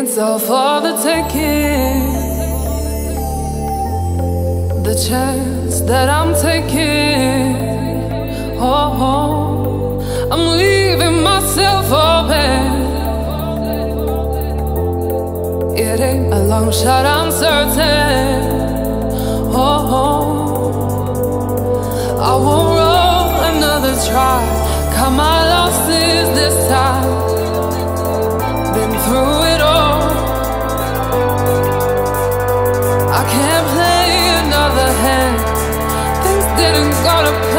It's all for the taking. The chance that I'm taking. Oh, I'm leaving myself open. It ain't a long shot, I'm certain. Oh, I won't roll another try. Count my losses this time. Been through it all. I can't play another hand. Things didn't go to